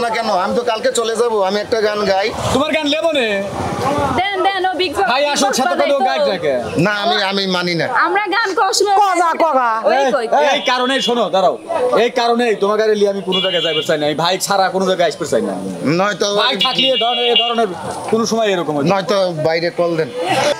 না কেন? আমি তো কালকে চলে যাব, আমি একটা গান গাই। তোমার গান লেবো নে দেন দেন ও বিগ বস ভাই আসল সাথে তো গাইড রাখে না, আমি মানি না। আমরা গান কসমে কগা এই কারণে শোনো দাঁড়াও, এই কারণেই তোমার গাড়ি লিয়ে আমি কোনো জায়গায় যাইতে চাই না, আমি ভাই ছাড়া কোনো জায়গায় আসতে চাই না। নয়তো ভাই থাকলে এই ধরনের কোনো সময় এরকম হয় নয়তো বাইরে কল দেন।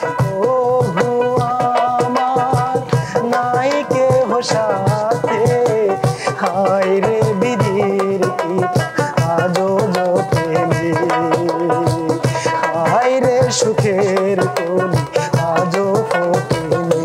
নাই কে সাথে হায় রে বিধির আজো জোটে হায় রে সুখের কলি আজো ফোটেনি।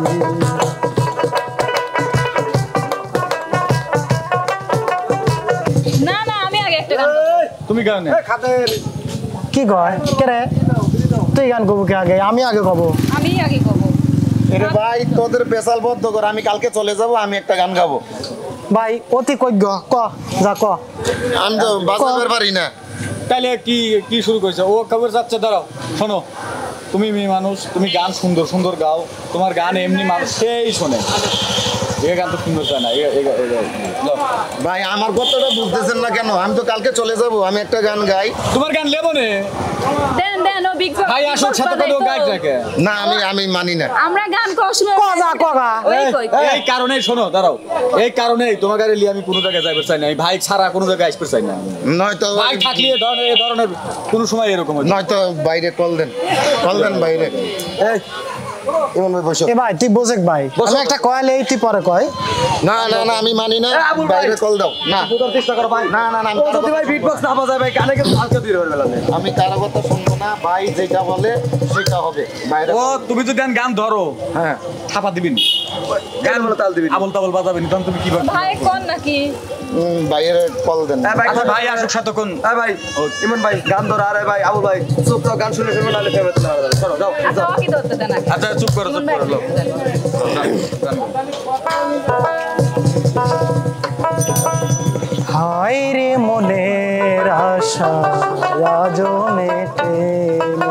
না না আমি আগে একটা গান তুমি গান কি কয় কে রে? তুই গান কবু কে আগে? আমি আগে কব। আমি আগে কব। আরে ভাই তোদের পেশাল বদ্ধ কর, আমি কালকে চলে যাব, আমি একটা গান গাবো। ভাই অতি কজ্ঞ ক যা ক। আমি তো বাজাবার পারি না। তাহলে কি কি শুরু করেছে? ও খবর যাচ্ছে, দাঁড়াও শোনো, তুমি মেয়ে মানুষ, তুমি গান সুন্দর সুন্দর গাও, তোমার গান এমনি মানুষ সেই শোনে, এই গান তো সুন্দর চায় না। ভাই আমার কথাটা বুঝতেছেন না কেন? আমি তো কালকে চলে যাব, আমি একটা গান গাই। তোমার গান লেবো নে দেন দেন ও বিগ বস ভাই আসল সাথে তো গাইড রাখে। না, আমি মানি না। আমরা গান কসমে কগা এই কারণে শোনো দাঁড়াও, এই কারণেই তোমার গাড়ি লিয়ে আমি কোনো জায়গায় যাইতে চাই না, আমি ভাই ছাড়া কোনো জায়গায় আসতে চাই না। নয়তো ভাই থাকলে এই ধরনের কোনো সময় এরকম হয় নয়তো বাইরে কল দেন বাইরে। এই এমন ভাই বসো। এ ভাই তুই বোঝেক ভাই, আমি একটা কয়ালে এই তুই পরে কয়। না আমি মানি না, বাইরে কল দাও। না চেষ্টা করো ভাই। না আমি কারো যদি ভাই বিটবক্স না বাজায় ভাই গানে কিন্তু হালকা দিয়ে হবে না। আমি কারো কথা শুনবো না, ভাই যেটা বলে সেটা হবে। বাইরে ও তুমি যদি গান ধরো, হ্যাঁ থাপা দিবিন, গান বলে তাল দিবিন, আবল তাবল বাজাবেন, তখন তুমি কি করবে? ভাই কোন নাকি বাইরে কল দেন। আচ্ছা ভাই আসুক সাতক্ষণ। ভাই ইমন ভাই গান ধরো। আরে ভাই আবুল ভাই চুপ তো, গান শুনে ফেলবো নাহলে ফেরত না। চলো যাও আচ্ছা ওকে ধরতে দেন আগে। আচ্ছা চুপ করো ইমন ভাই লো। হায় রে মনের আশা আজো মেটেনি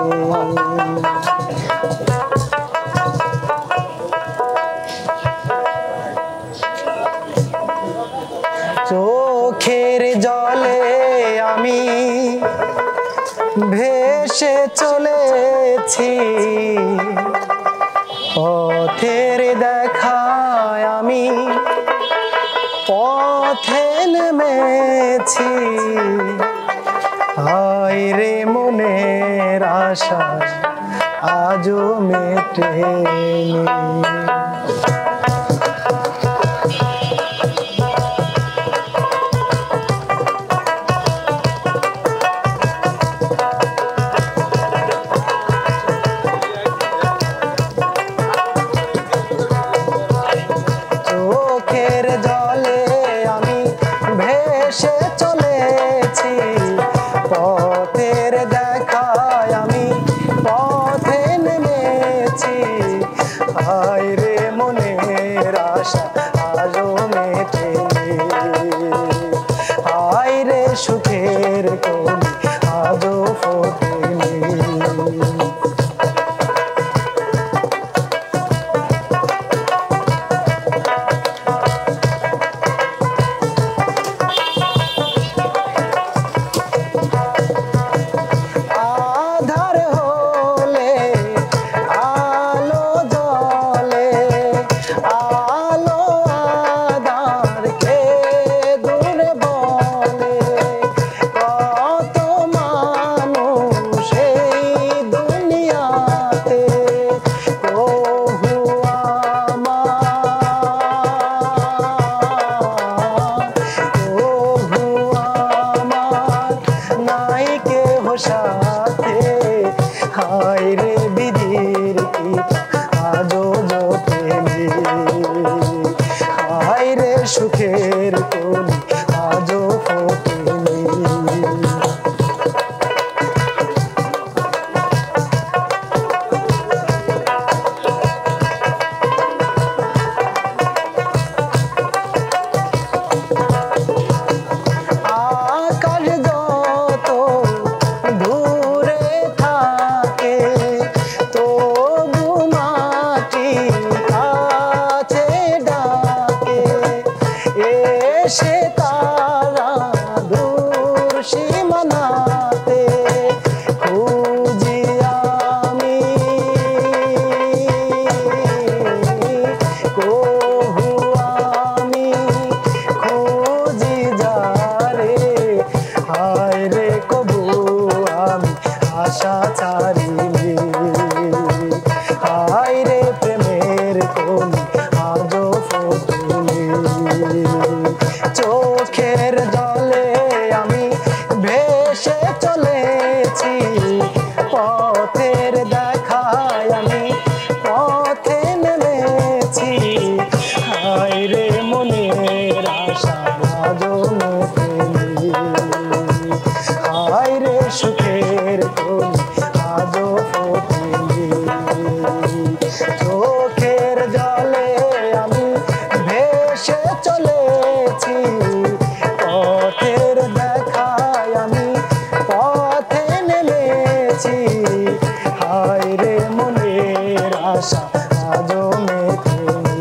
চোখের জলে আমি ভেসে চলেছি পথের দেখায় আমি পথে নেমেছি হায় রে মনের আশা আজও মেটেনি। চোখের জলে আমি ভেসে চলেছি পথের দেখায় আমি পথে নেমেছি হায় রে মনের আশা আজও মেটেনি হায় রে সুখের কলি আজও ফোটেনি। আধার হলে আলো জ্বলে আলো আধার কে দূরে বলে সীমানাতে খুঁজি আমি কহু আমি খুঁজি যারে হায় রে কবু আমি আশা ছাড়িনি হায় রে প্রেমের কলি আজও ফোটেনি চোখের জলে আমি ভেসে চলেছি পথের দেখায় আমি পথে নেমেছি হায় রে মনের আশা আজও মেটেনি হায় রে সুখের কলি আজও ফোটেনি চোখের জলে আমি ভেসে চলেছি পথের দেখায় আমি পথে নেমেছি হায় রে মনের আশা আজও মেটেনি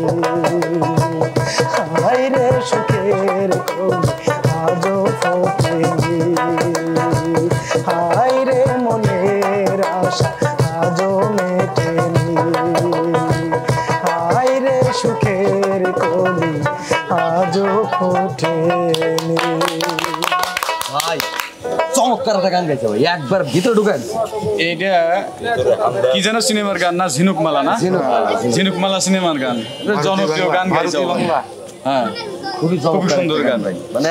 হায় রে সুখের কলি আজও ফোটেনি হায় রে মনের আশা আজও মেটেনি হায় রে সুখের কলি আজও ফোটেনি ভাই চমৎকার একটা গান গাইছে ভাই একবার ভিতরে ঢুকেন এইটা কি যেন সিনেমার গান না ঝিনুকমালা না ঝিনুকমালা সিনেমার গান এটা জনপ্রিয় গান গাইছে ও। হ্যাঁ খুবই খুবই সুন্দর গান ভাই মানে